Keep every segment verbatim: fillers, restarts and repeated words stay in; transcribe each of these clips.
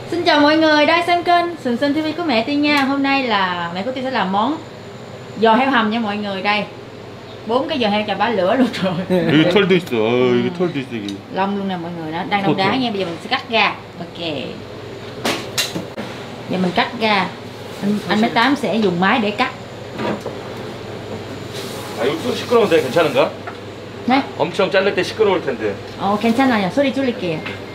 Xin chào mọi người đang xem kênh Sừng Sinh ti vi của mẹ Tiên nha. Hôm nay là mẹ của Tiên sẽ làm món giò heo hầm nha mọi người. Đây bốn cái giò heo chà bá lửa luôn rồi. 여기 털도 있어. 어, 여기 털도 있어 여기. Lông luôn nè mọi người, đó đang đông đá nha. Bây giờ mình sẽ cắt ra. Ok. Giờ mình cắt ra. Anh anh bé Tám sẽ dùng máy để cắt. 아 이거 좀 시끄러운데 괜찮은가? 네? 엄청 자를 때 시끄러울 텐데. 어 괜찮아요. 소리 줄일게요.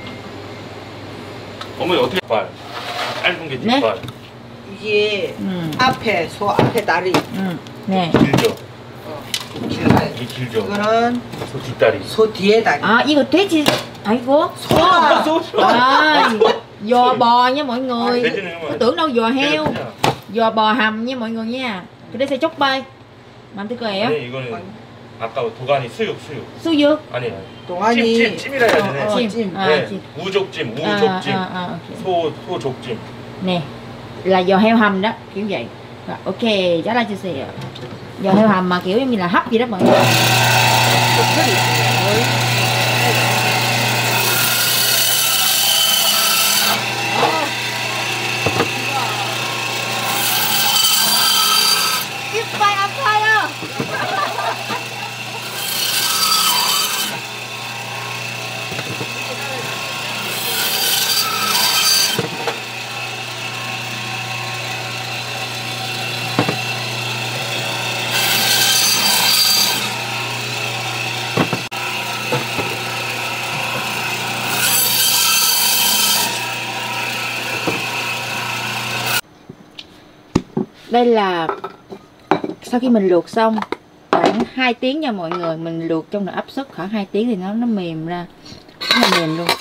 어머니 어떻게 발? 짧은 게 네? 뒷발. 이게 음. 앞에 소 앞에 다리 음. 네. 길죠. 길어요. 이게 길죠. 이거는 소 뒷다리. 소 뒤에 다리. À 이거 돼지 아이고 소. 소. à, giò bò nha mọi người. 돼지는 Tôi tưởng đâu giò heo. 그냥. Giò bò hầm nha mọi người nha. Cái đấy sẽ chốt bay. Làm tôi cười á. 아니 이거는 아까 도가니 수육 수육. 수육. 아니 동안이 찜, 찜, 찜이라 해야 되네. 어, 찜. 찜. À, 네, 찜. 우족찜, À, 우족찜. à, à, ok. 소, 소족찜. Nè, là giò heo hầm đó, kiểu vậy. Rồi, ok, trả lại chia sẻ. Giò heo hầm mà kiểu như là hấp gì đó mọi người. 이빨 아파요. Đây là sau khi mình luộc xong khoảng hai tiếng nha mọi người, mình luộc trong nồi áp suất khoảng hai tiếng thì nó nó mềm ra, rất là mềm luôn.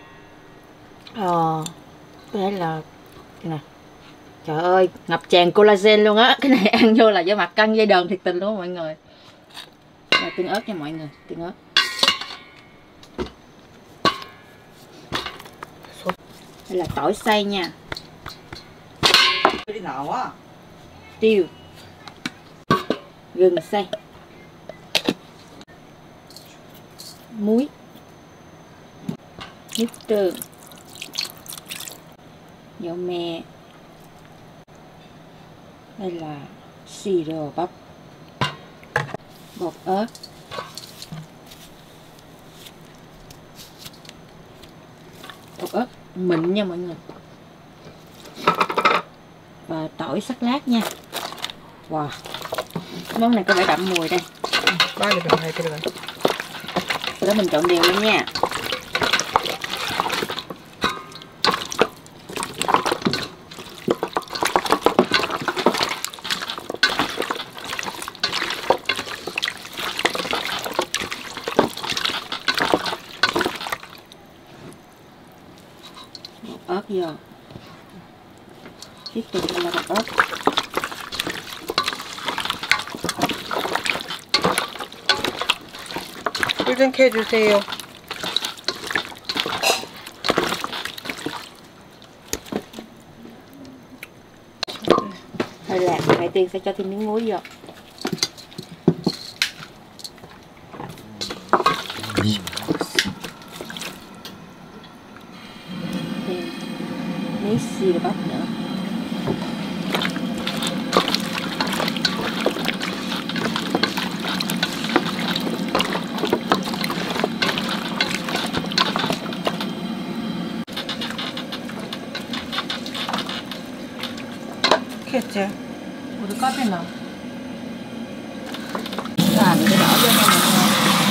Ờ, đây là nè, trời ơi ngập tràn collagen luôn á, cái này ăn vô là da mặt căng dây đờn thiệt tình luôn mọi người. Đây, tương ớt nha mọi người, tương ớt. Đây là tỏi xay nha, đi 나와. tiêu, gừng xay, muối, nước tương, dầu mè, đây là siro bắp, bột ớt, bột ớt mịn nha mọi người, và tỏi sắc lát nha. Wow, món này có vẻ đậm mùi đây. Ba cái đồng này cái này. Sau đó mình trộn đều lên nha. Bột ớt vô. Tiếp tục là bột ớt. 물 좀 캐주세요. Hơi lạc, mẹ Tiên sẽ cho thêm miếng muối vô. Thêm miếng xì bắp nữa. 캐치. Ủa có thế nào? Làm cái đỏ vô nha mọi người.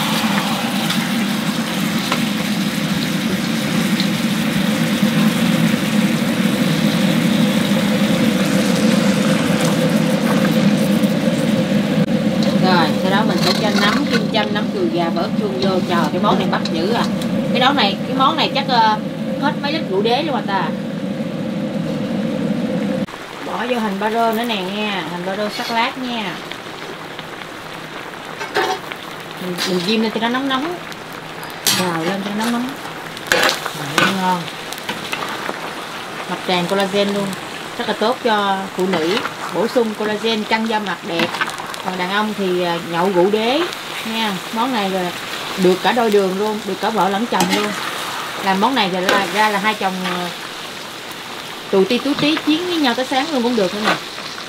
Rồi, sau đó mình sẽ cho nấm, kim châm, nấm cừu gà và ớt chuông vô. Trời, cái món này bắt dữ à. Cái món này, cái món này chắc uh, hết mấy lít rượu đế luôn à ta. Bỏ vô hành ba rô nữa nè nha, hành ba rô sắc lát nha. Mình, mình diêm lên cho nó nóng nóng, rào lên cho nó nóng nóng. Rồi, ngon, ngập tràn collagen luôn, rất là tốt cho phụ nữ, bổ sung collagen, căng da mặt đẹp. Còn đàn ông thì nhậu rượu đế nha. Món này rồi được cả đôi đường luôn, được cả vợ lẫn chồng luôn. Làm món này rồi ra, ra là hai chồng tù ti tú tí chiến với nhau tới sáng luôn cũng được thôi nè.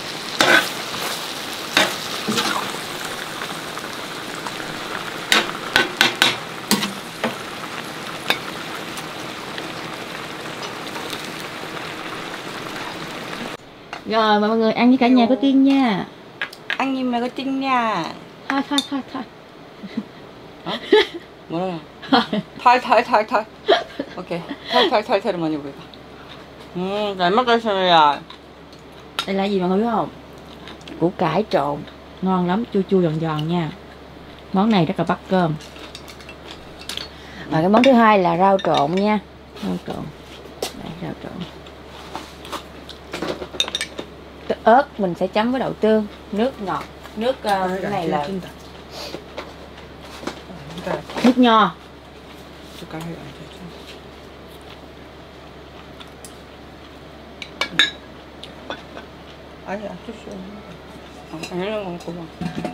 Rồi mọi người ăn với cả nhà của Tiên nha. Anh nhìn mày có tin nha. Thôi thôi thôi thôi. 어? 뭐라고? 탈탈탈탈. 오케이. 탈탈탈탈을 많이 보여봐. 음, 잘 먹다 소리야. Đây là gì mọi người biết không? Củ cải trộn. Ngon lắm, chua chua giòn giòn nha. Món này rất là bắt cơm. Và cái món thứ hai là rau trộn nha. Rau trộn. Đây, rau trộn. Cái ớt mình sẽ chấm với đậu tương. Nước ngọt. Nước uh, cái này là nước nho. 아니, 안 줬어. 아, 이런 건 고마워.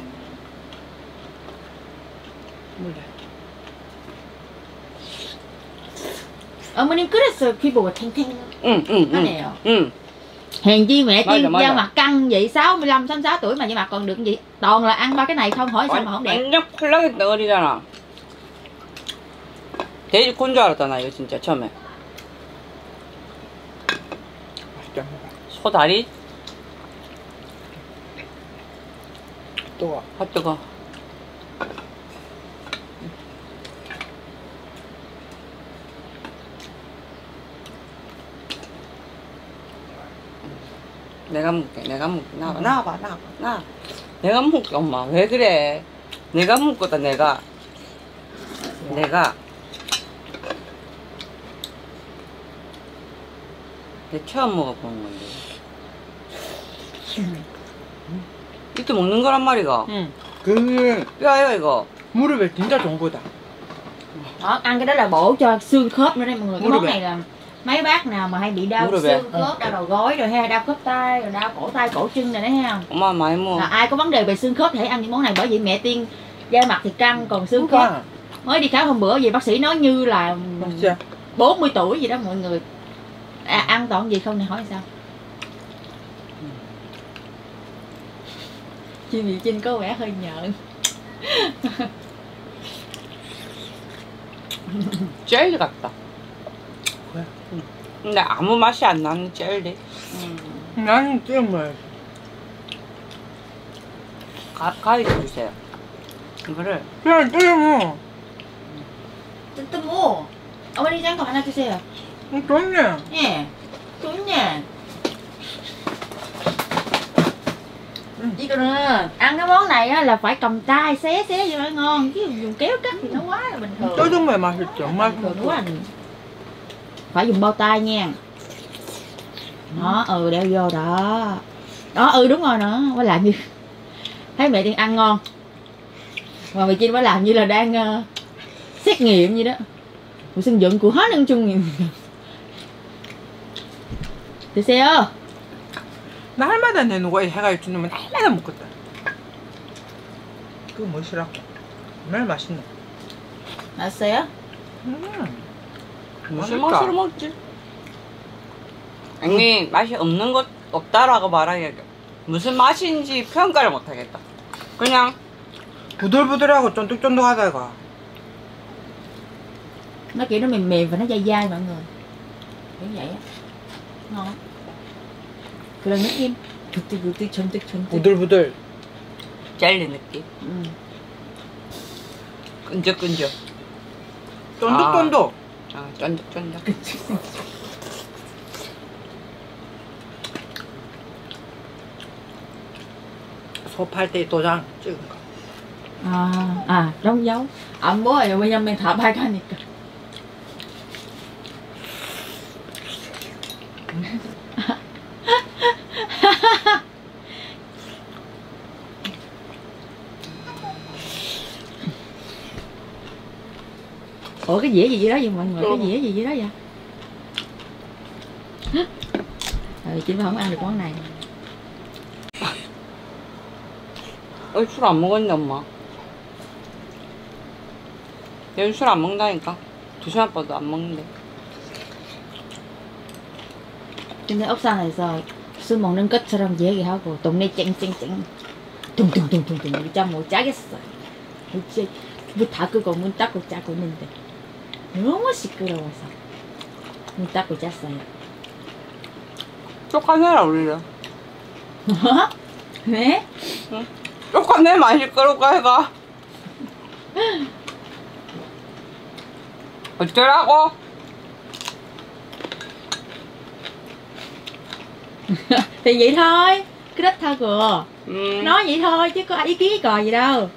몰라. 어머님 그랬어요. 피부가 탱탱 응, 응, 하네요. 응. Hèn chi mẹ Mới Tiên rồi, mới da rồi. mặt căng vậy, sáu mươi lăm, sáu mươi sáu tuổi mà da mặt còn được gì? Toàn là ăn ba cái này không, hỏi sao mà không đẹp. 완전 콜라겐 덩어리잖아. 돼지 콘 줄 알았잖아, 이거 진짜 처음에. 맛있다. 소다리? 뜨거. 아, 뜨거. 내가 먹게, 내가 먹게. 나와봐, 나와봐, 나와봐, 나와. 내가 먹게, 엄마. 왜 그래? 내가 먹거다, 내가. 내가. 내 처음 먹어보는 건데. 이렇게 먹는 거란 말이가. 응. 그 뼈야, 이거. 무릎에 진짜 좋은 거다. Đó, ăn cái đó là bổ cho xương khớp nữa đây mọi người. Cái Mua món được này là mấy bác nào mà hay bị đau Mua được xương vậy? khớp, đau đầu gối rồi hay đau khớp tay, rồi đau cổ tay, cổ chân này đấy ha. 엄마 많이 먹어. Là ai có vấn đề về xương khớp thì hãy ăn những món này, bởi vì mẹ Tiên da mặt thì căng còn xương khớp. 그러니까 Mới đi khám hôm bữa vậy bác sĩ nói như là 진짜 bốn mươi tuổi gì đó mọi người. À, ăn toàn gì không này hỏi sao? Chị Mỹ Trinh có vẻ hơi nhợn. 젤리 같다. 그래? 응. 근데 아무 맛이 안 나는 젤리. 나는 지금 뭐 가, 가위로 주세요. 이거를 그냥 끓여 Tôi mua. 어머니 짠 거 하나 주세요. 뭐 좋네. 예. 좋네. Ừ. I거는 ăn cái món này á là phải cầm tay xé xé cho nó ngon, chứ dùng kéo cắt thì nó quá là bình thường. 쪄정말 맛있죠. Bình 맛있어. thường quá. Phải dùng bao tay nha. Đó, ừ đeo vô đó. Đó, ừ đúng rồi nữa, phải làm như thấy mẹ Tiên ăn ngon. Mà mẹ Trinh phải làm như là đang uh, xét nghiệm vậy đó. Của sinh dựng của hết ăn chung nghiệm. 드세요. 날마다 내놓고 해가 주면 날마다 먹겠다. 그거 뭐시라고? 정말 맛있네. 맛있어요? 음. 무슨 맛있다. 맛으로 먹지? 아니 맛이 없는 것 없다라고 말하기가 무슨 맛인지 평가를 못하겠다. 그냥 부들부들하고 쫀득쫀득하다 이거. Nó kiểu nó mềm mềm và nó dai dai mọi người. Kiểu vậy á. Ngon lắm. 그 느낌 그뜨그뜨 전득전득. 부들부들. 젤리 느낌. 음. 끈적끈적. 쫀득쫀득. 아 쫀득쫀득. 소팔 때 도장 찍은 거. 아, 아, đóng dấu. 안 뭐예요. 왜냐면 다 빨가니까. Ủa cái dĩa gì dưới đó vậy mọi người? Cái dĩa gì dưới đó vậy? Rồi chị không ăn được món này. 어, 술 안 먹었네 엄마. 얘는 술 안 먹는다니까. 두 시간 아빠도 안 먹는데. 근데 옥상에서 술 먹는 것처럼 얘기하고 동네 쨍쨍쨍 둥둥둥둥둥 우리 잠못 자겠어. 이제 문다 끄고 문 닫고 자고 있는데 너무 시끄러워서 문 닫고 잤어요. 똑같네라 우리는. 왜? 똑같네 많이 시끄럽고 해가. 어쩌라고? Thì vậy thôi, cứ đất tha cửa. 음. Nói vậy thôi chứ có ý kiến cò gì đâu.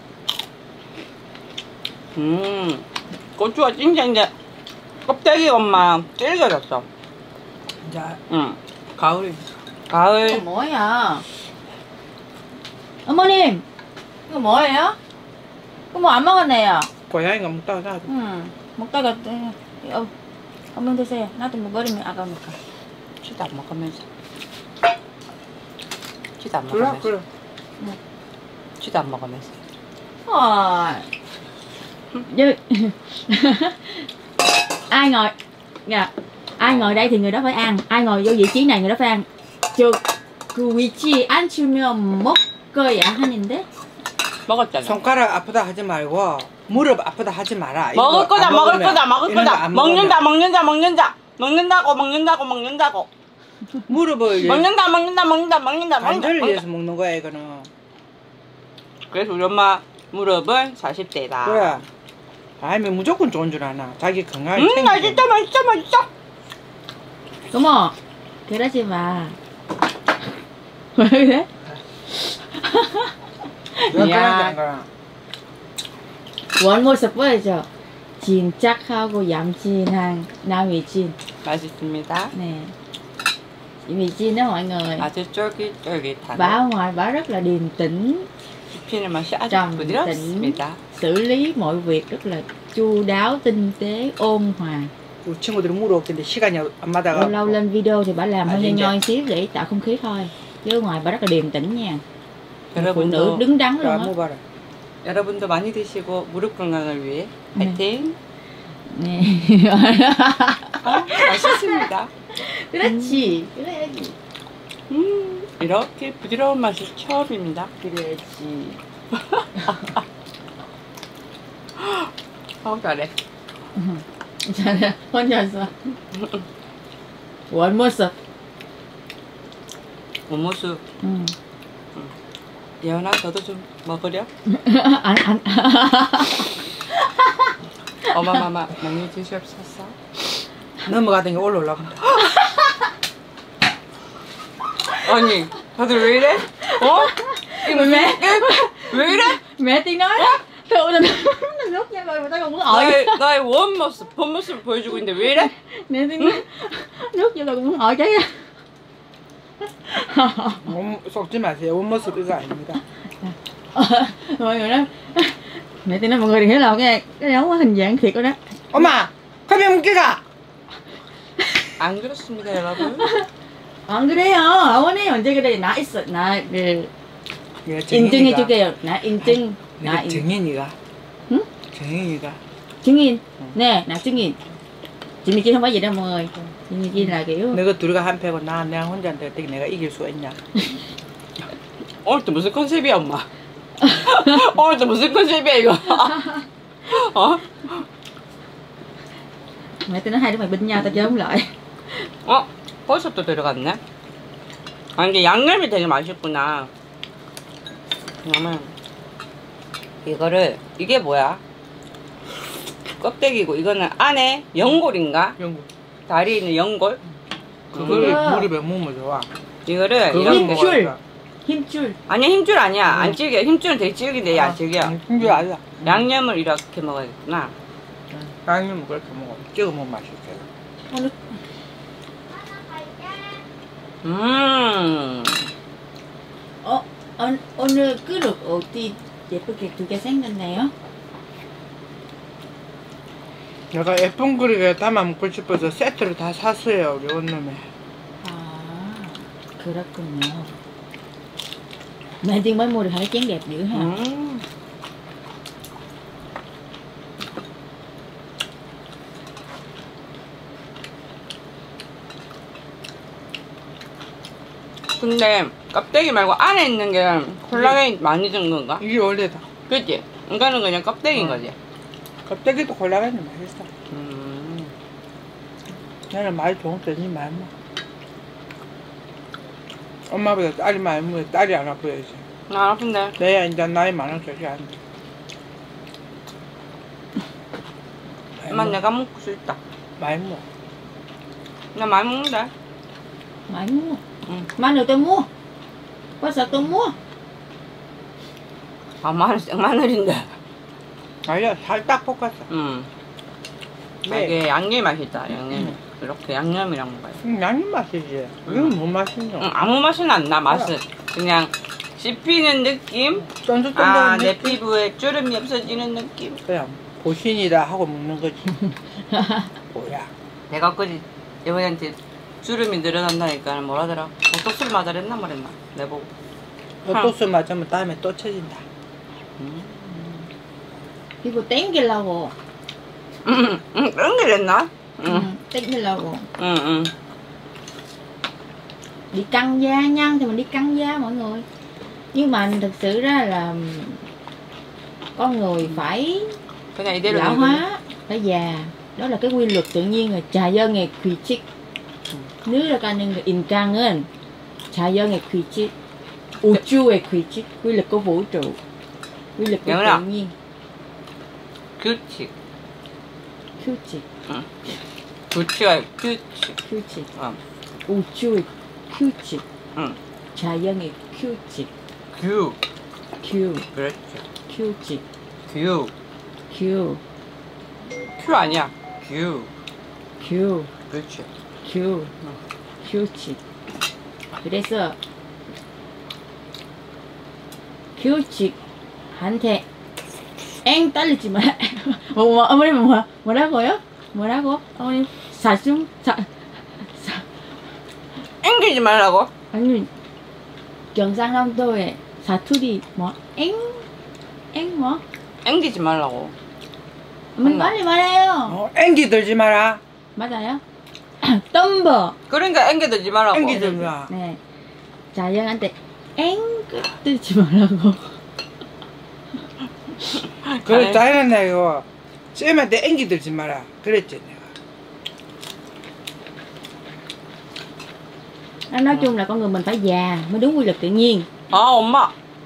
음. 고추가 진짜 이제 껍데기가 엄마 질겨졌어. 이제 응. 가을이 가을. Cái mỗi à. 어머님, 이거 뭐예요? 이거 뭐 안 먹었네요. 고양이가 먹다가 나 응, 먹다가 어, 한번 드세요. 나도 뭐 버리면 아까우니까. 치도 안 먹으면서. 치도 안 그래 먹으면서. 그래. 치도 안 먹으면서. Rồi. Như... ai ngồi dạ, ai ngồi đây thì người đó phải ăn, ai ngồi vô vị trí này người đó phải ăn. 저그 위치 앉으면 먹어야 하는데. 먹었잖아. 손가락 아프다 하지 말고 무릎 아프다 하지 마라. 먹을 이거 거다 안 먹을 먹으면, 거다 먹을 이런 거 거다 안 먹는다 먹으면 먹는다 먹는다 먹는다고 먹는다고 먹는다고 무릎을 먹는다 먹는다 먹는다 먹는다 관절을 먹는다 위해서 먹는 거야 이거는. 그래서 우리 엄마 무릎은 사십 대다. 그래. 아니면 무조건 좋은 줄 아나. 자기 건강을 음 챙기고. 맛있다 맛있다 맛있다. 어머, 그러지 마. 왜 그래? 왜 야. 그러는 거야? 원모습 보여줘. 진짝하고 얌진한 남위진. 맛있습니다. Nè. Chị Mì Chin đó mọi người. 아주 쫄깃쫄깃한. Bà ở ngoài bà rất là điềm tĩnh, 씹히는 맛이 아주 trầm tĩnh, 부드럽습니다. xử lý mọi việc rất là chu đáo, tinh tế, ôn hòa. 우리 친구들이 물어봤는데 시간이 안 Lâu 맞아가. lâu lên video thì bà làm À, hơi nhoi chính nhoi xíu để tạo không khí thôi. Chứ ở ngoài bà rất là điềm tĩnh nha. Phụ nữ 여러분도 đứng đắn luôn 야, á. 먹어봐라. 여러분도 많이 드시고 무릎 건강을 위해 파이팅. Nè. 아, 맛있습니다. 그렇지. 그래야지. 음, 이렇게 부드러운 맛이 처음입니다. 그래야지. 어, 잘해. 잘해. 혼자서. 원모습. 모모수 응. 예언아 너도 좀 먹으려? 안, 안. 어마마마 많이 드시옵소서. 넘어가던 게 올라올라가. 아니 다들 왜 이래? 어? 이거 Mẹ. 왜 이래? Mẹ tiếng nói đó. Thôi là nó rút nha rồi mà tao còn muốn hỏi. 나의 나의 원 모습 본 모습을 보여주고 있는데 왜 이래? Mẹ tiếng nói rút vô rồi còn muốn hỏi cái. 몸 속지 마세요. 원모습 이거 아닙니다. Mọi người nói mẹ tiếng nói mọi người đừng hiểu lầm nghe, cái đó hình dạng thiệt đó đó. 엄마, 카메라 뭉개가. 안 그렇습니다 여러분. 안 그래요. 어머니 언제 그래? 나 있어. 나를 얘가 인증해 정인이가. 줄게요. 나 인증. 나 내가 인, 정인이가. 응? 정인이가. 증인. Nè, nạp chứng minh. Chị Mì Chi không phải gì đâu mọi người. Chị Mì Chi là kiểu 내가 둘이가 한 패고 나 내가 혼자인데 어떻게 내가 이길 수가 있냐? 오늘 또 무슨 컨셉이야 엄마? 오늘 또 무슨 컨셉이야 이거? 어? mẹ tôi nói hai đứa mày binh nhau tao chơi không lại. 어? 벌써 또 들어갔네? 아 이게 양념이 되게 맛있구나. 그러면 이거를 이게 뭐야? 껍데기고 이거는 안에 연골인가? 영국. 다리에 있는 연골? 그거를 음. 무릎에 먹으면 좋아. 이거를 그걸 이렇게 먹어야 먹어야 힘줄. 아니야 힘줄 아니야 안 응. 질겨 힘줄은 되게 질긴데 얘 안 질겨 힘줄 알아. 양념을 이렇게 먹어야겠구나. 양념 그렇게 먹어. 찍어 먹으면 맛있게. 어느 음 어, 어 오늘 그릇 어디 예쁘게 두 개 생겼네요. 내가 예쁜 그릇에 담아 먹고 싶어서 세트를 다 샀어요. 우리 원놈에. À, 그렇군요. Mẹ Tiên mới mua được hai cái chén đẹp dữ ha. 음. 근데 껍데기 말고 안에 있는 게 콜라겐이 많이 든 건가? 이게 원래다. 그치? 이거는 그냥 껍데기인 어. 거지. 껍데기도 콜라겐이 맛있어. 음. 나는 많이 좋은데 니 많이 먹어. 엄마보다 딸이 많이 먹어. 딸이 안 아프야지. 나 안 아픈데. 내야 이제 나이 많아 저기 안 돼. 많이 엄마 먹어. 내가 먹을 수 있다. 많이 먹어. 나 많이 먹는데. Mày mua. Ừ. Ma늘 tôi mua. Có sợ tôi mua. 아, 마늘, 생마늘인데. 아니야 살짝 볶았어. 음. 네. 이게 양념이 맛있다, 양념이. 음. 이렇게 양념이랑 먹어요. 음, 양념 맛이지. 이건 뭐 맛이냐? 응, 아무 맛은 안 나, 맛은. 그냥 씹히는 느낌? 쫀득쫀득한 아, 내 느낌? 피부에 주름이 없어지는 느낌? 그냥 보신이다 하고 먹는 거지. 뭐야? 내가 그지 이번한테 주름이 늘어난다니까 뭐라 하더라? 보톡스를 맞으랬나 말했나? 내보고. 보톡스 맞으면 다음에 또 쳐진다. 음. Ibu 땡기려고. 응, 응, 그런 게 됐나? 응, Ừ, 땡기려고. 응, 응. Đi căng da nhăn thì mình đi căng da mọi người. Nhưng mà thực sự ra là con người phải 그냥 이대로 lão 늙은- hóa, phải già. Đó là cái quy luật tự nhiên rồi. 자연의 규칙. 느려가는 인간은 자연의 규칙, 우주의 규칙, quy luật của vũ trụ, quy luật của Nhớ tự nhiên. 규칙. 규칙, 규칙이 규칙. 규칙. 어. 우주의 규칙, 응. 자연의 규칙, 규. 규, 그렇지. 규칙, 규. 규, 큐 아니야. 규. 규, 그렇지. 규, 규칙. 그래서 규칙한테 엥 딸리지 마. 어, 어머님 뭐 뭐라고요? 뭐라고? 어머님 사슴 사, 사 앵기지 말라고. 아니 경상남도에 사투리 뭐 엥? 엥 뭐? 앵기지 말라고. 어머니 엄마. 빨리 말해요. 어, 앵기 들지 마라. 맞아요? 덤버. 그러니까 앵기 들지 말라고. 앵기 들지 마. 네. 자연한테 엥 뜨지 말라고. 그래 자연은 내가 쌤한테 앵기 들지 마라. 그랬지 내가. Nói chung là con người mình phải già mới đúng quy luật tự nhiên. 아, 엄마.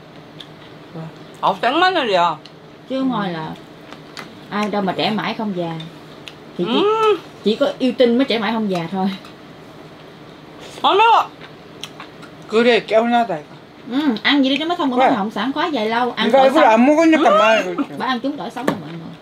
아, 생마늘이야. Chứ không thôi là ai đâu mà trẻ mãi không già. Thì chỉ, 음. chỉ có yêu tinh mới trẻ mãi không già thôi. 아, 매워. 그래 깨어나다 이거. Ừ, ăn gì đi cho nó không có Vậy. hỏng sản khoái dài lâu. Ăn 이거 tỏi 이걸 sống. 안 먹으니까 말을 그렇지. Bà ăn trúng tỏi sống rồi mọi người.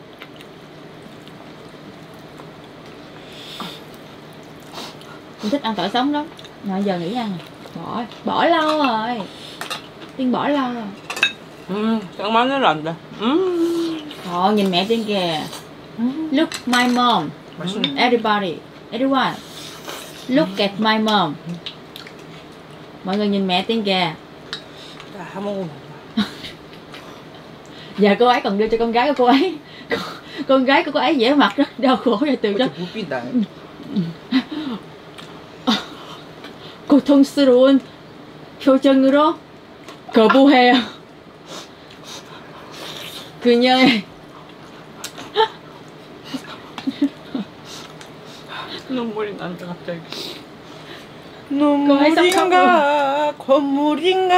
Mình thích ăn tỏi sống lắm. Mà giờ nghỉ ăn rồi. Bỏ, bỏ lâu rồi. Tiên bỏ lâu rồi. 음, 생마늘 안 돼. 음. Thôi nhìn mẹ Tiên kìa. Look my mom. 맛있네. Everybody, everyone, look at my mom. Mọi người nhìn mẹ Tiên kìa. 다 먹으면. Giờ cô ấy còn đưa cho con gái của cô ấy. Con gái của cô ấy vẻ mặt rất đau khổ và từ đó 못 빈다. 고통스러운 표정으로 거부해요. 그녀의 눈물이 난다 갑자기. 눈물인가 콧물인가.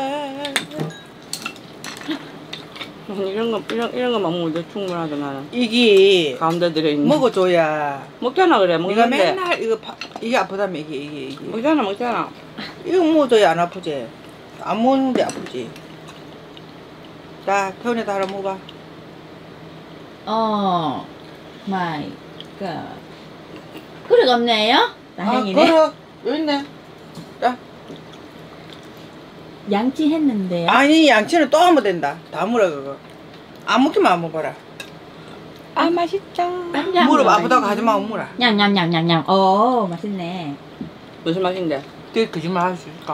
이런 거 이런 이런 거만 먹어도 충분하다 나는. 이게 가운데 들어 있는. 먹어줘야. 먹잖아 그래 네가 먹는데. 맨날 이거 파, 이게 아프다며 이게 이게 이게. 먹잖아 먹잖아. 이거 먹어줘야 안 아프지. 안 먹는데 아프지. 자 태훈이도 하나 먹어봐. Oh my god. 그릇 없네요? 아 다행이네. 그래 여기 있네. 자 양치했는데요. 아니 양치는 또 하면 된다. 다 물어 그거. 안 먹기만 안 먹어라. 아 맛있다. 무릎 아프다고 하지 마 물어. 냠냠냠냠냠. 오 맛있네. 무슨 맛인데? 되게 거짓말 할 수 있을까?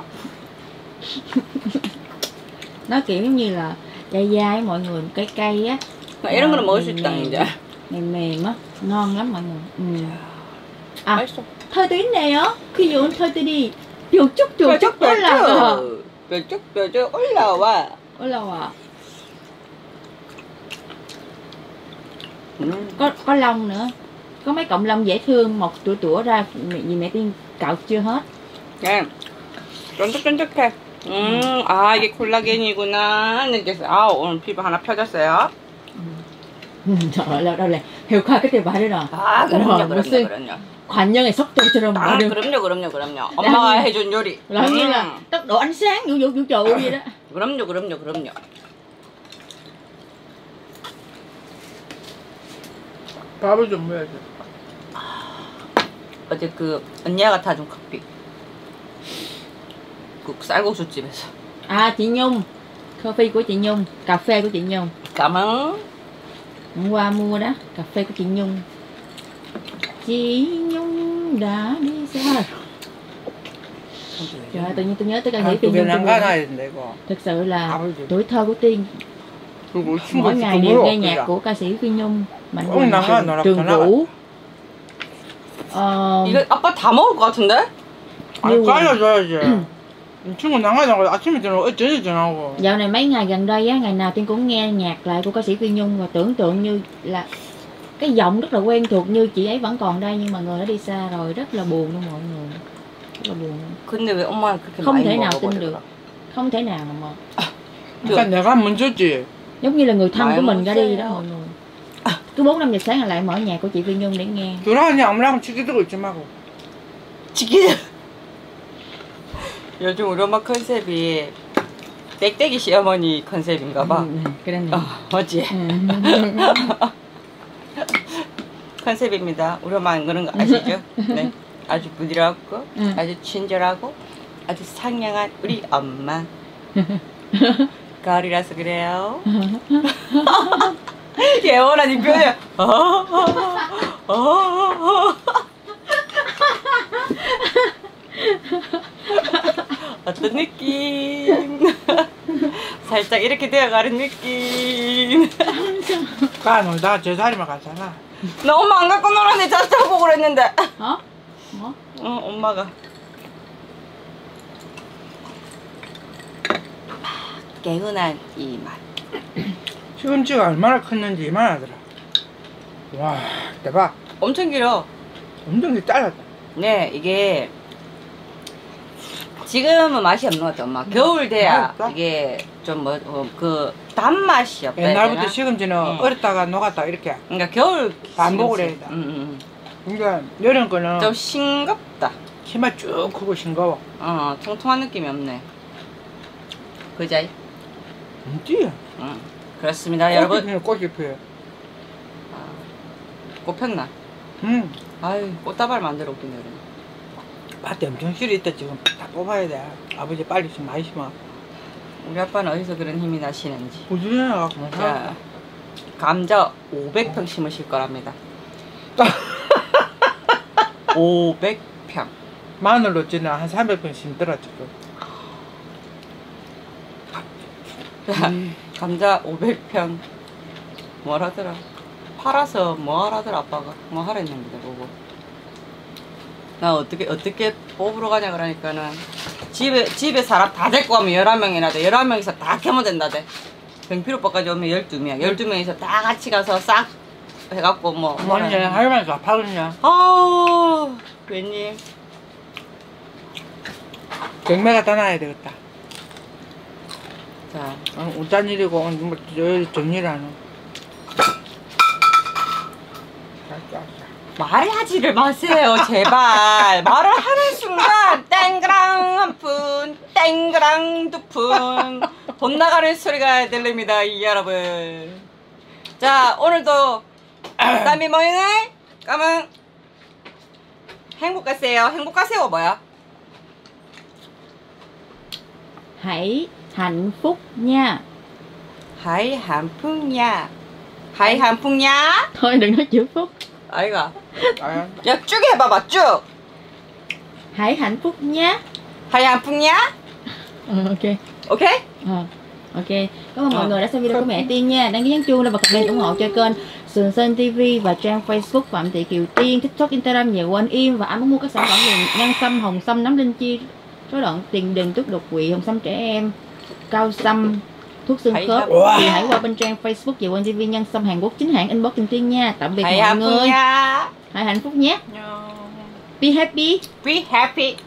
Nó kiểu giống như là dai dai mọi người, cây cây á. 나 이런 거는 먹을 수 mềm 있다 mềm, 이제. mềm mềm á, ngon lắm mọi người. Ừ. À, 맛있어. thôi tuyến này á, khi dụ thôi tôi đi. 쭉쭉 쭉쭉 올라가. 뾰족 뾰족 올라와. 올라와. 음. Có có lông nữa. Có mấy cọng lông dễ thương mọc tủa tủa ra, mẹ- vì mẹ Tiên cạo chưa hết. 네. 쫀득쫀득해. 음, 아, 이게 콜라겐이구나. 느꼈어요. 아, 오늘 피부 하나 펴졌어요. Ừ, trời ơi, đâu là hiểu qua cái tiêu bài đó rồi. 아, 그럼요, 와, 그럼요, 무슨 그럼요. 관념의 속도처럼 아, 말을 그럼요, 그럼요, 그럼요. 엄마가 해준 요리. là như 음. là tốc độ ánh sáng vũ vũ vũ trụ vậy đó. 그럼요, 그럼요, 그럼요. 밥을 좀 먹어야지. 어제 그 언니가 타준 커피. 그 쌀국수 집에서. À chị Nhung, coffee của chị Nhung, cà phê của chị Nhung. cảm ơn. Hôm qua mua đó, cà phê của chị Nhung. Chị Nhung đã đi xa rồi. Trời ơi, tự nhiên tôi nhớ tới ca sĩ Phi 한두 Nhung. 개는 tôi buồn. 가놔야 된다 이거. Thực sự là 밥을 좀. tuổi thơ của Tiên 그리고 mỗi 친구 ngày đều nghe nhạc của ca sĩ Phi Nhung, Mạnh Ôi, Quỳnh, nắng à, Trường, nó Trường đọc Vũ. Ờ, 이거 아빠 다 먹을 것 같은데? 아니 như- 깔려줘야지. 이 친구 나가자고 아침에 전화 어쩐지 전화하고. Dạo này mấy ngày gần đây á, ngày nào Tiên cũng nghe nhạc lại của ca sĩ Phi Nhung và tưởng tượng như là cái giọng rất là quen thuộc, như chị ấy vẫn còn đây nhưng mà người đã đi xa rồi, rất là buồn luôn mọi người, rất là buồn, 근데 왜 엄마는 그렇게 không 많이 thể nào tin được, 먹어버리더라? không thể nào mà 그러니까 내가 먼저지. giống như là người thân Mãi của mình muốn ra đi xe. đó mọi người. Cứ bốn năm giờ sáng là lại mở nhạc của chị Phi Nhung để nghe. 그러니 아무랑 치기 들고 있지 말고. 지키자. 요즘 우리 엄마 컨셉이 땡땡이 시어머니 컨셉인가 봐. Ừ, cái đó 어, này. 맞지? Ừ. 컨셉입니다. 우리 엄마는 그런 거 아시죠? 네. 아주 부드럽고 응. 아주 친절하고 아주 상냥한 우리 엄마. 가을이라서 그래요. 예원아 니 표정. 어, 어, 어. 어떤 느낌? 살짝 이렇게 되어가는 느낌. 가 놀다 제 자리만 가잖아. 나 엄마 안 갖고 놀았는데 자스타 보고 그랬는데. Hả? Hả? 어, 엄마가. 개운한 이 맛. 시금치가 얼마나 컸는지 이만하더라. 와 대박. 엄청 길어. 엄청 잘랐다. 네, 이게 지금은 맛이 없는 것 같아, 엄마. 겨울 돼야 맛있어? 이게 좀 뭐 그 단맛이 없다. 해야 옛날부터 되나? 시금치는 응. 얼었다가 녹았다 이렇게. 그러니까 겨울 반복을 시금치. 해야 돼. 응, 응, 그러니까 여름 응. 거는 좀 싱겁다. 치마 쭉 크고 싱거워. 어, 통통한 느낌이 없네. 그자이? 뭔지? 응. 그렇습니다, 여러분. 꽃이 피네, 꽃이 피어. 아, 꽃폈나? 응. 아유, 꽃다발 만들어 오겠네, 그러면. 밭에 엄청 실이 있다 지금 다 뽑아야 돼. 아버지 빨리 좀 많이 심어. 우리 아빠는 어디서 그런 힘이 나시는지. 부지런해 갖고 자, 감자 오백 평 심으실 거랍니다. 오백 평. 마늘로 찌는 한 삼백 편 심더라 지금. 자, 감자 오백 평. 뭘 하더라? 팔아서 뭐 하라더라, 아빠가. 뭐 하랬는데, 보고. 나 어떻게, 어떻게 뽑으러 가냐, 그러니까는. 집에, 집에 사람 다 데리고 가면 열한 명이나 돼. 열한 명이서 다 캐면 된다대. 병필 오빠까지 오면 열두 명. 열두 명이서 다 같이 가서 싹 해갖고 뭐. 어머니 할머니가 파거든요. 아우, 웬일. 경매가 떠나야 되겠다. 자, 어, 어떤 일이고 오늘 뭐 저- 정리를 하는. 말하지를 마세요, 제발. 말을 하는 순간 땡그랑 한 푼, 땡그랑 두 푼, 돈 나가는 소리가 들립니다, 이 여러분. 자, 오늘도 땀이 모이네. 까만 행복하세요. 행복하세요 뭐야? Hãy hạnh phúc nha. 하이 한풍야. 하이 한풍야. Thôi đừng nói chữ phúc. 아이가. 아, 야, 쭉 해봐봐, 쭉. Hãy hạnh phúc nha. 하이 한풍야. Ờ, ok. 오케이? Ờ, ok. Cảm ơn mọi Ờ. người đã xem video của mẹ Tiên nha. Đăng ký nhấn chuông để và comment ủng hộ cho kênh Sườn Sơn ti vi và trang Facebook Phạm Thị Kiều Tiên, TikTok, Instagram Nhẹ Quên Im, và ai muốn mua các sản phẩm về nhân sâm, hồng sâm, nấm linh chi rối loạn tiền đình, tức đột quỵ, hồng xăm trẻ em, cao xăm, thuốc xương Hãy khớp hấp- thì hãy qua bên trang Facebook Chị Quỳnh ti vi nhân xăm Hàn Quốc chính hãng inbox Kim Tiên nha. Tạm biệt Hãy mọi hạnh phúc người, nha. hãy hạnh phúc nhé, No. be happy. Be happy.